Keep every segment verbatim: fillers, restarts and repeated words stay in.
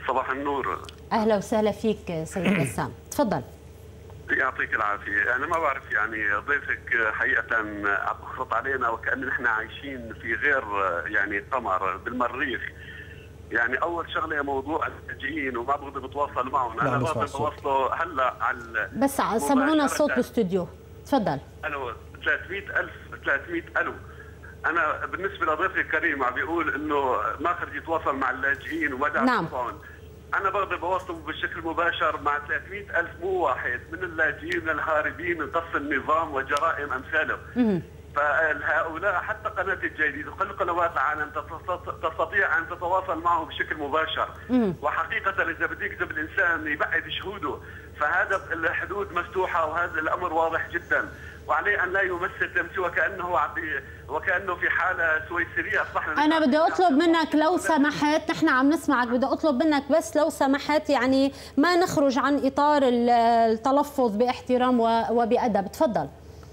صباح النور. اهلا وسهلا فيك سيد بسام، تفضل. يعطيك العافيه، انا ما بعرف يعني ضيفك حقيقه عم يخرط علينا وكأن نحن عايشين في غير يعني قمر بالمريخ. يعني اول شغله موضوع اللاجئين وما بقدر بتواصل معهم، انا بقدر بوصله هلا على بس سمعونا صوت الاستوديو، تفضل. الو ثلاثمئة ألف ثلاثمئة الو. انا بالنسبه لضيفي الكريم عم بيقول انه ما قدر يتواصل مع اللاجئين وما دعم نعم. تلفون. انا بقدر بوصله بشكل مباشر مع ثلاثمئة ألف مو واحد من اللاجئين من الهاربين من قصف النظام وجرائم امثاله. فهؤلاء حتى قناه الجديد وكل قنوات العالم تستطيع ان تتواصل معه بشكل مباشر. وحقيقه اذا بدك جاب الانسان يبعد شهوده، فهذا الحدود مفتوحه وهذا الامر واضح جدا، وعليه ان لا يمثل تمثيل وكانه وكانه في حاله سويسريه اصبحنا. انا بدي اطلب منك لو سمحت، نحن عم نسمعك، بدي اطلب منك بس لو سمحت يعني ما نخرج عن اطار التلفظ باحترام وبادب، تفضل.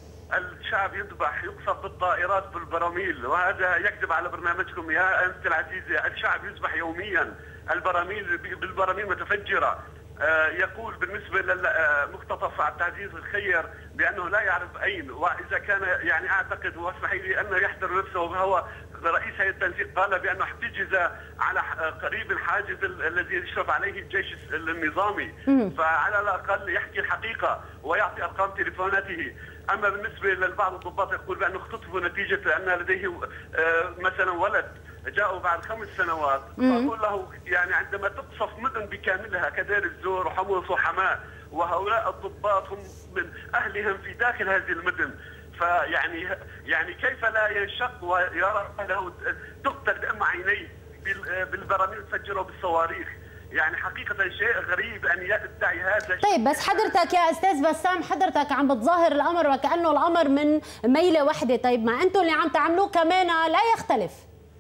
الشعب يذبح يقصف بالطائرات بالبراميل، وهذا يكذب على برنامجكم يا انت العزيزه. الشعب يذبح يوميا، البراميل بالبراميل متفجره. يقول بالنسبه للمختطف عبد العزيز الخير بانه لا يعرف اين، واذا كان يعني اعتقد واسمحي لي انه يحضر نفسه وهو رئيس هيئه التنسيق قال بانه احتجز على قريب الحاجز الذي يشرف عليه الجيش النظامي، فعلى الاقل يحكي الحقيقه ويعطي ارقام تليفوناته. اما بالنسبه للبعض الضباط يقول بانه اختطفوا نتيجه ان لديه مثلا ولد جاءوا بعد خمس سنوات. فأقول له يعني عندما تقصف مدن بكاملها كدير الزور وحمص وحماة، وهؤلاء الضباط هم من أهلهم في داخل هذه المدن، فيعني يعني كيف لا ينشق ويرى أهله تقتل بأم عينيه بالبراميل تفجروا بالصواريخ؟ يعني حقيقة شيء غريب أن يدعي هذا. طيب بس حضرتك يا أستاذ بسام، حضرتك عم بتظاهر الأمر وكأنه الأمر من ميلة واحدة، طيب ما أنتم اللي عم تعملوه كمان لا يختلف.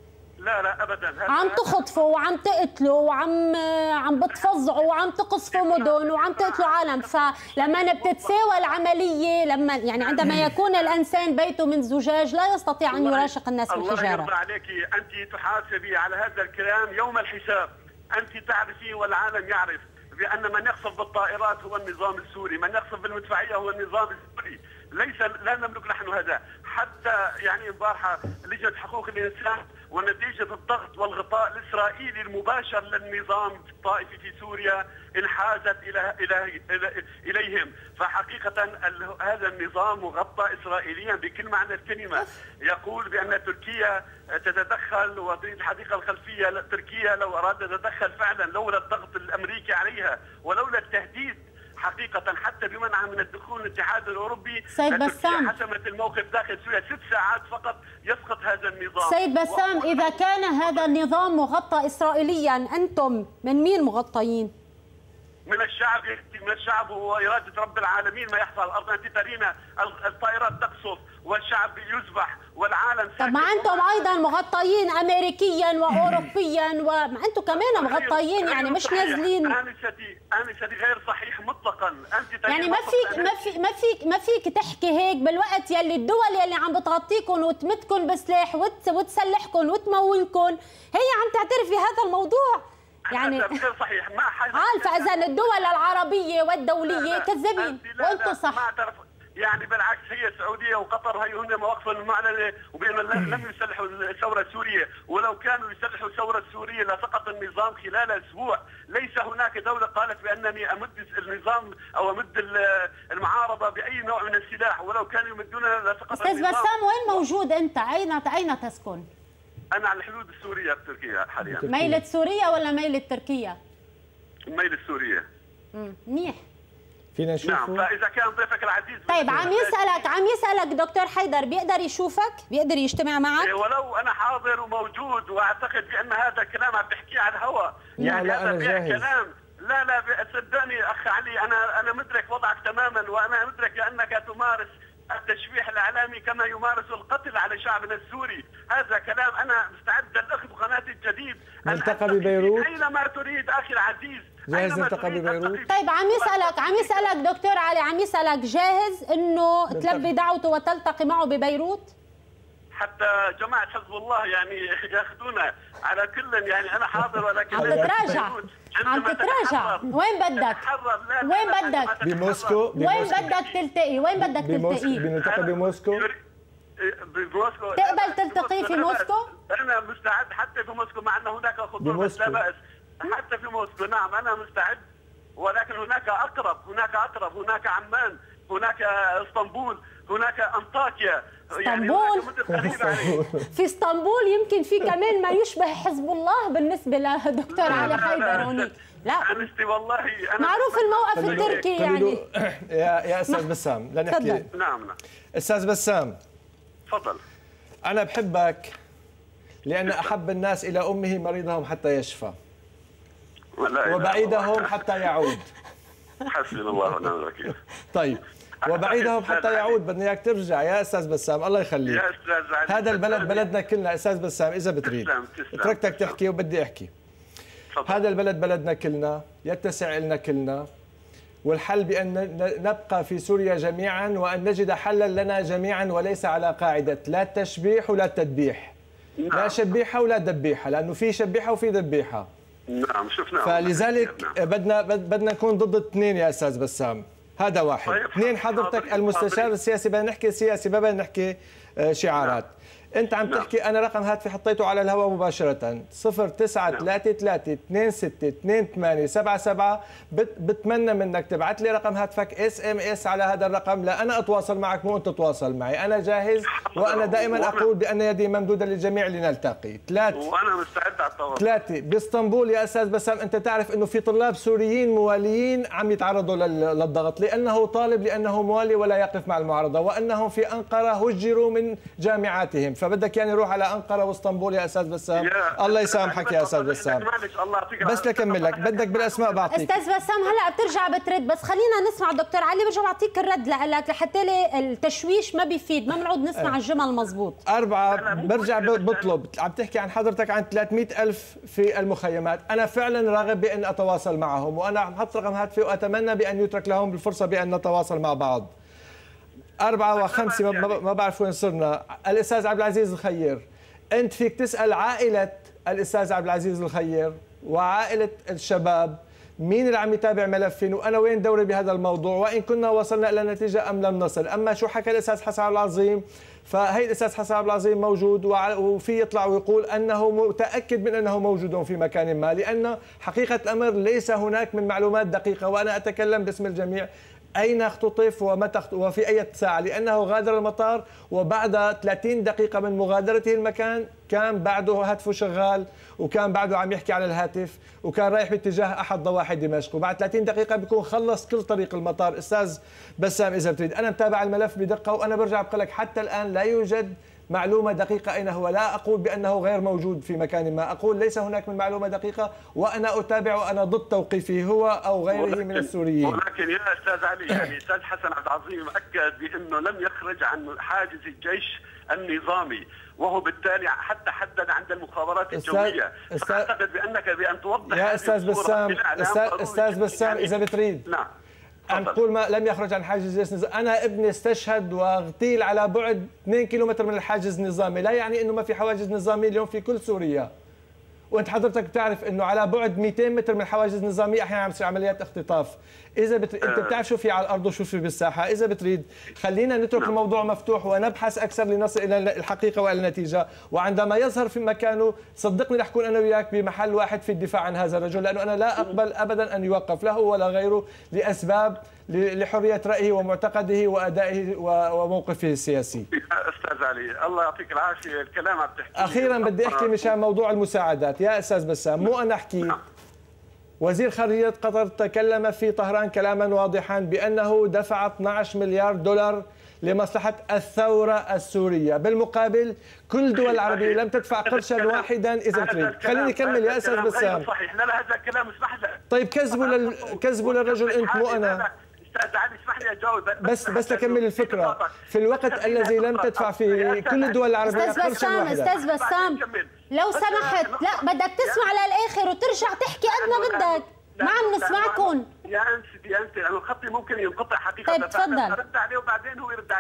لا لا ابدا، عم تخطفوا وعم تقتلوا وعم عم بتفظعوا وعم تقصفوا مدن وعم تقتلوا عالم، فلما بتتساوى العمليه، لما يعني عندما يكون الانسان بيته من زجاج لا يستطيع ان يراشق الناس بالحجاره. الله يرضى عليك، انت تحاسبي على هذا الكلام يوم الحساب. انت تعرفي والعالم يعرف بان من يقصف بالطائرات هو النظام السوري، من يقصف بالمدفعيه هو النظام السوري، ليس لا نملك نحن هذا. حتى يعني امبارحه لجنه حقوق الانسان ونتيجة الضغط والغطاء الإسرائيلي المباشر للنظام الطائفي في سوريا انحازت إلى إلى إلى إليهم، فحقيقة هذا النظام مغطى إسرائيليا بكل معنى الكلمة. يقول بأن تركيا تتدخل، وفي الحديقة الخلفية تركيا لو أراد تتدخل فعلا لولا الضغط الأمريكي عليها ولولا التهديد حقيقة حتى بمنعها من الدخول الاتحاد الأوروبي. سيد بسام، حسمت الموقف داخل سوريا، ست ساعات فقط يسقط هذا النظام. سيد بسام، إذا كان هذا النظام مغطى إسرائيليا، أنتم من مين مغطيين؟ من الشعب، من الشعب وإرادة رب العالمين ما يحصل على الأرض. أنت ترين الطائرات تقصف والشعب يذبح والعالم. طب ما أنتم أيضا مغطيين أمريكيا وأوروبيا، وما أنتم كمان مغطيين، يعني مش نازلين. أنستي أنستي غير صحيح مطلقا. أنت يعني ما فيك ما في ما فيك ما فيك تحكي هيك بالوقت يلي الدول يلي عم بتغطيكم وتمدكم بسلاح وتسلحكم وتمولكم هي عم تعترف بهذا الموضوع. يعني غير صحيح. ما عارفه اذا الدول العربيه والدوليه كذابين وانتم صح. ما اعترف، يعني بالعكس هي السعوديه وقطر هي هن مواقفهم المعلنه وبان لم يسلحوا الثوره السوريه، ولو كانوا يسلحوا الثوره السوريه لسقط النظام خلال اسبوع. ليس هناك دوله قالت بانني امد النظام او امد المعارضه باي نوع من السلاح، ولو كانوا يمدوننا لسقط استاذ النظام. استاذ بسام، وين موجود انت؟ اين اين تسكن؟ انا على الحدود السوريه بتركيا حاليا. ميلة سوريا ولا ميلة تركيا؟ ميلة سوريا. امم منيح. فينا نشوفه؟ نعم، فاذا كان ضيفك العزيز. طيب عم يسالك عم يسالك دكتور حيدر، بيقدر يشوفك؟ بيقدر يجتمع معك؟ ولو انا حاضر وموجود، واعتقد بان هذا الكلام عم بحكيه على الهواء. يعني لا هذا جاهز. كلام لا لا صدقني اخ علي، انا انا مدرك وضعك تماما، وانا مدرك انك تمارس التشويح الاعلامي كما يمارس القتل على شعبنا السوري. هذا كلام انا مستعد الاخذ قناه الجديد. نلتقى ببيروت اينما تريد اخي العزيز. جاهز نلتقى ببيروت؟ طيب عم يسالك عم يسالك دكتور علي، عم يسالك جاهز انه تلبي دعوته وتلتقي معه ببيروت؟ حتى جماعه حزب الله يعني ياخذونا على كل، يعني انا حاضر ولكن عم تتراجع عم تتراجع. وين بدك؟ وين بدك؟ بموسكو. وين بدك تلتقي؟ وين بدك تلتقي؟ بنلتقي بموسكو. بموسكو تقبل تلتقي في موسكو؟ انا مستعد حتى في موسكو، مع ان هناك خطوره بس لا باس. حتى في موسكو نعم انا مستعد، ولكن هناك اقرب، هناك اقرب، هناك عمان، هناك اسطنبول، هناك انطاكيا. اسطنبول؟ يعني في اسطنبول يمكن في كمان ما يشبه حزب الله بالنسبه لدكتور علي حيدر. لا انستي والله أنا معروف الموقف التركي يعني. يا يا استاذ بسام لنحكي. نعم نعم استاذ بسام تفضل. انا بحبك لان احب الناس الى امه مريضهم حتى يشفى وبعيدهم حتى يعود. حسبي الله ونعم الوكيل. طيب وبعيدهم حتى يعود، بدنا اياك ترجع يا استاذ بسام. الله يخليك يا استاذ علي. هذا البلد بلدنا كلنا استاذ بسام. اذا بتريد تركتك تحكي وبدي احكي. هذا البلد بلدنا كلنا، يتسع لنا كلنا، والحل بأن نبقى في سوريا جميعا وأن نجد حلا لنا جميعا وليس على قاعدة لا تشبيح ولا تدبيح. نعم. لا شبيحة ولا دبيحة، لأنه في شبيحة وفي دبيحة. نعم شفنا. فلذلك نعم. بدنا بدنا نكون ضد الاثنين يا أستاذ بسام. هذا واحد. طيب. اثنين حضرتك المستشار السياسي، بدنا نحكي سياسي ما بدنا نحكي شعارات. نعم. انت عم نعم. تحكي انا رقم هاتفي حطيته على الهواء مباشره صفر تسعة ثلاثة ثلاثة اثنين ستة اثنين ثمانية سبعة سبعة. بتمنى منك تبعث لي رقم هاتفك اس ام اس على هذا الرقم، لا انا اتواصل معك مو انت تتواصل معي. انا جاهز وانا دائما اقول بان يدي ممدوده للجميع لنلتقي. ثلاثة وانا مستعد على التواصل. ثلاثة باسطنبول يا استاذ بسام، انت تعرف انه في طلاب سوريين مواليين عم يتعرضوا للضغط لانه طالب، لانه موالي ولا يقف مع المعارضه، وانهم في انقره هجروا من جامعاتهم. فبدك يعني روح على انقره واسطنبول يا استاذ بسام. الله يسامحك يا استاذ بسام. بس لكمل لك بدك بالاسماء بعطيك. استاذ بسام هلا بترجع بترد، بس خلينا نسمع دكتور علي برجع بعطيك الرد لك لحتى لي التشويش ما بيفيد، ما بنعود نسمع الجمل مضبوط. أربعة برجع بطلب، عم تحكي عن حضرتك عن ثلاثمئة ألف في المخيمات، أنا فعلا راغب بأن أتواصل معهم، وأنا عم حط رقم هاتفي وأتمنى بأن يترك لهم الفرصة بأن نتواصل مع بعض. أربعة وخمسة ما بعرف وين صرنا. الأستاذ عبد العزيز الخير، أنت فيك تسأل عائلة الأستاذ عبد العزيز الخير وعائلة الشباب مين اللي عم يتابع ملفين وأنا وين دوري بهذا الموضوع، وإن كنا وصلنا إلى نتيجة أم لم نصل. أما شو حكى الأستاذ حسن عبد العظيم، فهي الأستاذ حسن عبد العظيم موجود وفي يطلع ويقول أنه متأكد من أنه موجود في مكان ما، لأن حقيقة الأمر ليس هناك من معلومات دقيقة، وأنا أتكلم باسم الجميع. أين اختطف ومتى وفي أي ساعة؟ لأنه غادر المطار وبعد ثلاثين دقيقة من مغادرته المكان كان بعده هاتفه شغال وكان بعده عم يحكي على الهاتف وكان رايح باتجاه أحد ضواحي دمشق، وبعد ثلاثين دقيقة بيكون خلص كل طريق المطار. أستاذ بسام إذا بتريد أنا متابع الملف بدقة، وأنا برجع بقول لك حتى الآن لا يوجد معلومة دقيقة أين هو. لا أقول بأنه غير موجود في مكان ما، أقول ليس هناك من معلومة دقيقة، وأنا أتابع وأنا ضد توقيفه هو أو غيره من السوريين. ولكن يا أستاذ علي يعني أستاذ حسن عبد العظيم أكد بأنه لم يخرج عن حاجز الجيش النظامي، وهو بالتالي حتى حدد عند المخابرات الجوية. فأعتقد بأنك بأن توضح يا أستاذ بسام أستاذ, أستاذ بسام إذا بتريد. نعم عم تقول ما لم يخرج عن حاجز الجيش النظامي، أنا ابني استشهد واغتيل على بعد اثنين كيلومتر من الحاجز النظامي، لا يعني إنه ما في حواجز نظامية اليوم في كل سوريا. وانت حضرتك بتعرف انه على بعد مئتين متر من الحواجز النظاميه احيانا عم تصير عمليات اختطاف. اذا بت... انت بتعرف شو في على الارض وشو في بالساحه، اذا بتريد خلينا نترك نعم. الموضوع مفتوح ونبحث اكثر لنصل الى الحقيقه والى النتيجه، وعندما يظهر في مكانه صدقني رح كون انا وياك بمحل واحد في الدفاع عن هذا الرجل، لانه انا لا اقبل ابدا ان يوقف له ولا غيره لاسباب لحريه رايه ومعتقده وادائه وموقفه السياسي. استاذ علي الله يعطيك العافيه، الكلام عم تحكي. اخيرا بدي احكي مشان موضوع المساعدات يا استاذ بسام، مو انا احكي. وزير خارجيه قطر تكلم في طهران كلاما واضحا بانه دفع اثنعش مليار دولار لمصلحه الثوره السوريه، بالمقابل كل دول العربيه لم تدفع قرشا واحدا. اذا بتريد خليني اكمل يا استاذ بسام. صحيح، لا لا هذا الكلام اسمح لي. طيب كذبوا لل... كذبوا للرجل انت مو انا. استاذ علي اسمح لي اجاوب بس بس لكمل الفكره. في الوقت الذي لم تدفع فيه كل الدول العربيه استاذ بسام استاذ بسام لو سمحت لا بدك تسمع للاخر وترجع تحكي قد ما بدك، ما عم نسمعكم. يا انسي يا انسي انا خطي ممكن ينقطع حقيقه. طيب تفضل. ارد عليه وبعدين هو يرد علي.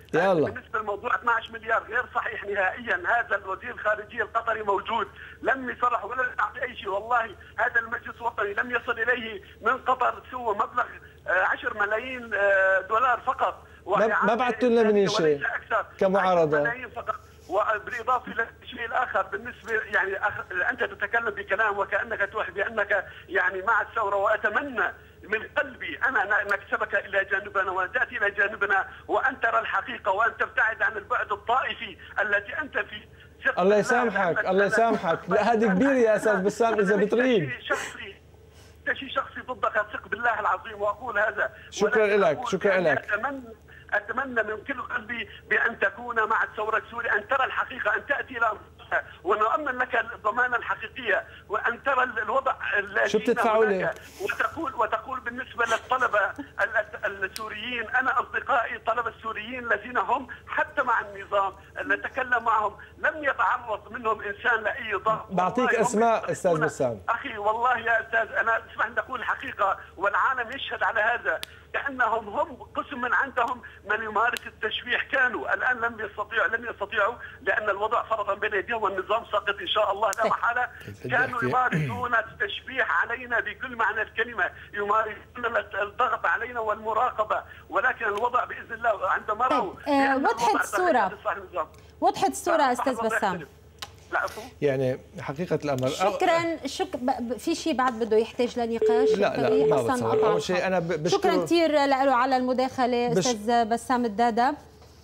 يلا. بالنسبه لموضوع اثني عشر مليار غير صحيح نهائيا. هذا الوزير الخارجيه القطري موجود، لم يصرح ولا يعطي اي شيء. والله هذا المجلس الوطني لم يصل اليه من قطر سوى مبلغ عشرة ملايين دولار فقط. ما بعثتوا لنا من شيء كمعارضه. ملايين فقط. وبالاضافه الى الشيء الاخر بالنسبه يعني انت تتكلم بكلام وكانك توحي بانك يعني مع الثوره، واتمنى من قلبي انا ان نكسبك الى جانبنا وتاتي الى جانبنا وان ترى الحقيقه وان تبتعد عن البعد الطائفي التي انت فيه. الله يسامحك الله يسامحك. لا هذه كبيره يا استاذ بسام اذا بتريد. شخصي شيء شخصي ضدك، اثق بالله العظيم واقول هذا. شكرا لك شكرا لك. اتمنى اتمنى من كل قلبي بان تكون مع الثوره السوريه، ان ترى الحقيقه، ان تاتي الى ونؤمن لك الضمانه الحقيقيه، وان ترى الوضع شو بتدفعوا لي؟ وتقول وتقول بالنسبه للطلبه السوريين، انا اصدقائي الطلبه السوريين الذين هم حتى مع النظام نتكلم معهم لم يتعرض منهم انسان لاي ضغط. بعطيك اسماء استاذ بسام. اخي والله يا استاذ انا اسمح لي اقول الحقيقه والعالم يشهد على هذا، لانهم هم قسم من عندهم من يمارس التشويح، كانوا الان لم يستطيعوا لم يستطيعوا لان الوضع فرضا بين ايديهم والنظام ساقط ان شاء الله لا محاله. كانوا يمارسون التشويح علينا بكل معنى الكلمه، يمارسون الضغط علينا والمراقبه، ولكن الوضع باذن الله عندما راوا وضحت الصوره وضحت الصوره استاذ بسام. يعني حقيقة الأمر شكرا. شك في شيء بعد بده يحتاج لنقاش؟ لا لا ما بتصور. أول شيء أنا بشكر شكرا كثير له على المداخلة أستاذ بسام الدادا.